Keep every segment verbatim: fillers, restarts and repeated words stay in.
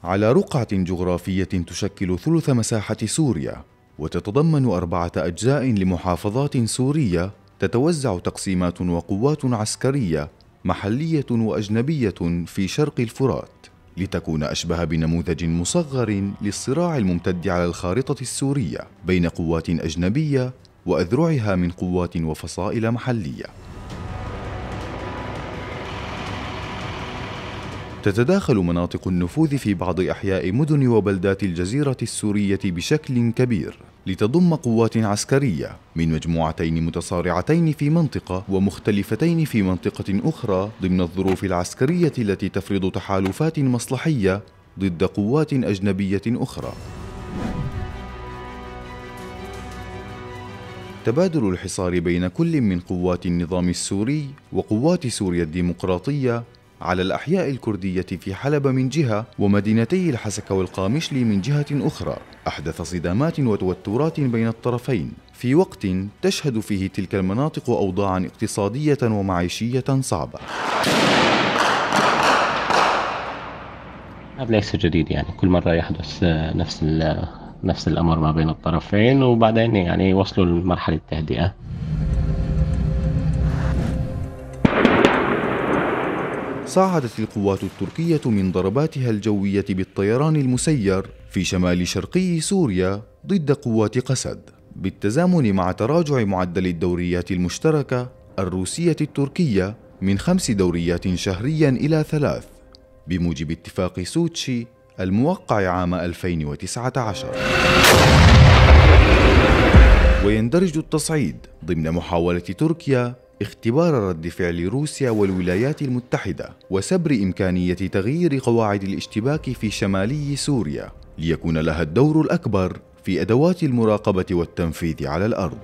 على رقعة جغرافية تشكل ثلث مساحة سوريا، وتتضمن أربعة أجزاء لمحافظات سورية تتوزع تقسيمات وقوات عسكرية محلية وأجنبية في شرق الفرات، لتكون أشبه بنموذج مصغر للصراع الممتد على الخارطة السورية بين قوات أجنبية وأذرعها من قوات وفصائل محلية. تتداخل مناطق النفوذ في بعض أحياء مدن وبلدات الجزيرة السورية بشكل كبير، لتضم قوات عسكرية من مجموعتين متصارعتين في منطقة ومختلفتين في منطقة أخرى ضمن الظروف العسكرية التي تفرض تحالفات مصلحية ضد قوات أجنبية أخرى. تبادل الحصار بين كل من قوات النظام السوري وقوات سوريا الديمقراطية على الأحياء الكردية في حلب من جهة ومدينتي الحسكة والقامشلي من جهة أخرى أحدث صدامات وتوترات بين الطرفين في وقت تشهد فيه تلك المناطق أوضاعا اقتصادية ومعيشية صعبة. هذا ليس جديد، يعني كل مرة يحدث نفس نفس الأمر ما بين الطرفين، وبعدين يعني وصلوا لمرحلة التهدئة. صعدت القوات التركية من ضرباتها الجوية بالطيران المسير في شمال شرقي سوريا ضد قوات قسد، بالتزامن مع تراجع معدل الدوريات المشتركة الروسية التركية من خمس دوريات شهريا إلى ثلاث، بموجب اتفاق سوتشي الموقع عام ألفين وتسعة عشر. ويندرج التصعيد ضمن محاولة تركيا اختبار رد فعل روسيا والولايات المتحدة وسبر إمكانية تغيير قواعد الاشتباك في شمالي سوريا ليكون لها الدور الأكبر في أدوات المراقبة والتنفيذ على الأرض.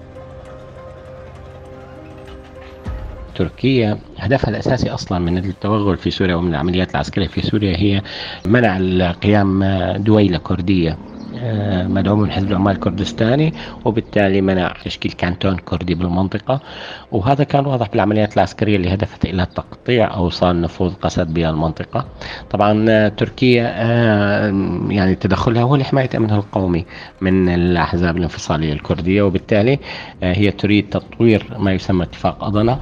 تركيا هدفها الأساسي أصلا من التوغل في سوريا ومن العمليات العسكرية في سوريا هي منع القيام دويلة كردية مدعوم من حزب العمال الكردستاني، وبالتالي منع تشكيل كانتون كردي بالمنطقة، وهذا كان واضح بالعمليات العسكرية اللي هدفت إلى تقطيع أوصال نفوذ قسد بالمنطقة. طبعا تركيا يعني تدخلها هو لحماية أمنها القومي من الأحزاب الانفصالية الكردية، وبالتالي هي تريد تطوير ما يسمى اتفاق أضنة.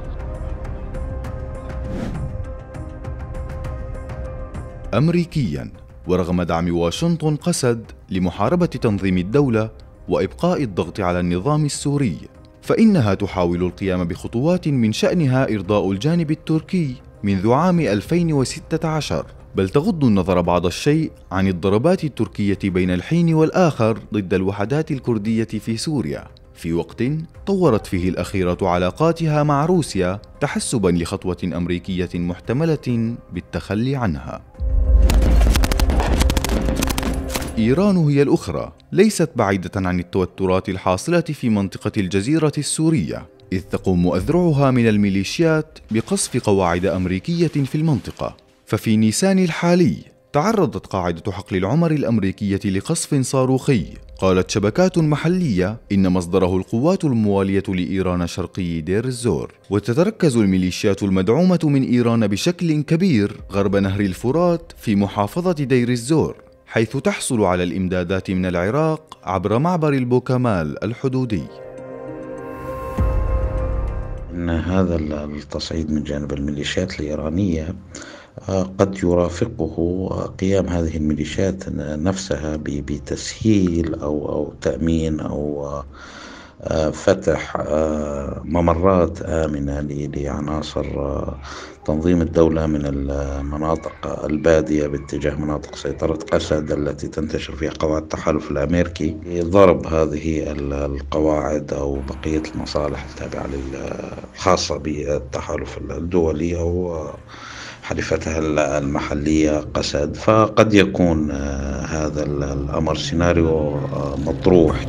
أمريكياً، ورغم دعم واشنطن قسد لمحاربة تنظيم الدولة وإبقاء الضغط على النظام السوري، فإنها تحاول القيام بخطوات من شأنها إرضاء الجانب التركي منذ عام ألفين وستة عشر، بل تغض النظر بعض الشيء عن الضربات التركية بين الحين والآخر ضد الوحدات الكردية في سوريا، في وقت طورت فيه الأخيرة علاقاتها مع روسيا تحسباً لخطوة أمريكية محتملة بالتخلي عنها. إيران هي الأخرى ليست بعيدة عن التوترات الحاصلة في منطقة الجزيرة السورية، إذ تقوم أذرعها من الميليشيات بقصف قواعد أمريكية في المنطقة. ففي نيسان الحالي تعرضت قاعدة حقل العمر الأمريكية لقصف صاروخي، قالت شبكات محلية إن مصدره القوات الموالية لإيران شرقي دير الزور. وتتركز الميليشيات المدعومة من إيران بشكل كبير غرب نهر الفرات في محافظة دير الزور، حيث تحصل على الإمدادات من العراق عبر معبر البوكمال الحدودي. إن هذا التصعيد من جانب الميليشيات الإيرانية قد يرافقه قيام هذه الميليشيات نفسها بتسهيل أو أو تأمين أو فتح ممرات آمنة لعناصر تنظيم الدولة من المناطق البادية باتجاه مناطق سيطرة قسد التي تنتشر فيها قواعد التحالف الأمريكي، ضرب هذه القواعد أو بقية المصالح التابعة الخاصة بالتحالف الدولي أو حليفتها المحلية قسد. فقد يكون هذا الأمر سيناريو مطروح.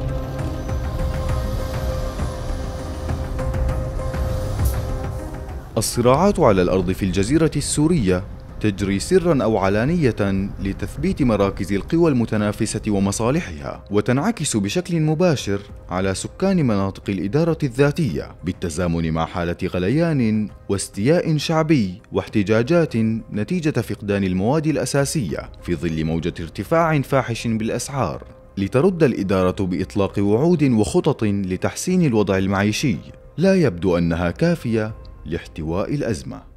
الصراعات على الأرض في الجزيرة السورية تجري سرا أو علانية لتثبيت مراكز القوى المتنافسة ومصالحها، وتنعكس بشكل مباشر على سكان مناطق الإدارة الذاتية، بالتزامن مع حالة غليان واستياء شعبي واحتجاجات نتيجة فقدان المواد الأساسية في ظل موجة ارتفاع فاحش بالأسعار، لترد الإدارة بإطلاق وعود وخطط لتحسين الوضع المعيشي لا يبدو أنها كافية لاحتواء الأزمة.